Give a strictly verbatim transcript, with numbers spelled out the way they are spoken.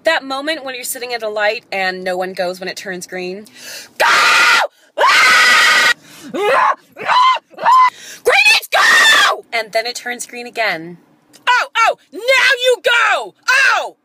That moment when you're sitting at a light and no one goes when it turns green. Go! Greenies, go! And then it turns green again. Oh, oh, now you go! Oh!